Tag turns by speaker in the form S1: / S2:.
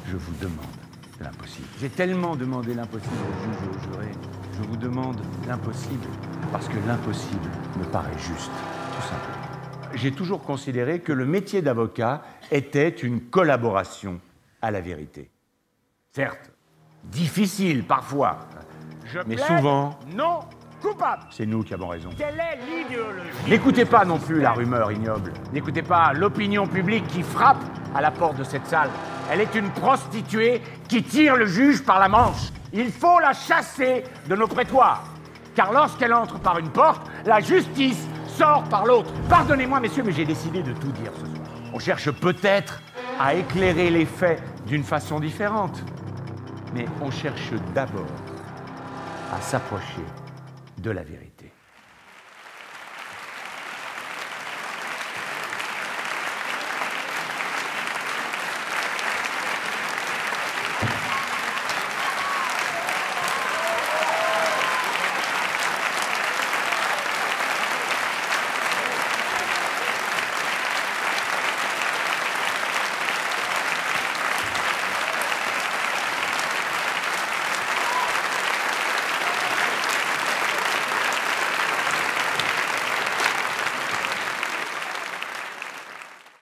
S1: Je vous demande l'impossible. J'ai tellement demandé l'impossible aux juges et aux jurés. Je vous demande l'impossible parce que l'impossible me paraît juste, tout simplement. J'ai toujours considéré que le métier d'avocat était une collaboration à la vérité. Certes, difficile parfois, mais souvent,
S2: non coupable.
S1: c'est nous qui avons raison.
S2: Quelle est l'idéologie?
S1: N'écoutez pas non plus la rumeur ignoble. N'écoutez pas l'opinion publique qui frappe à la porte de cette salle. Elle est une prostituée qui tire le juge par la manche. Il faut la chasser de nos prétoires. Car lorsqu'elle entre par une porte, la justice sort par l'autre. Pardonnez-moi, messieurs, mais j'ai décidé de tout dire ce soir. On cherche peut-être à éclairer les faits d'une façon différente. Mais on cherche d'abord à s'approcher de la vérité.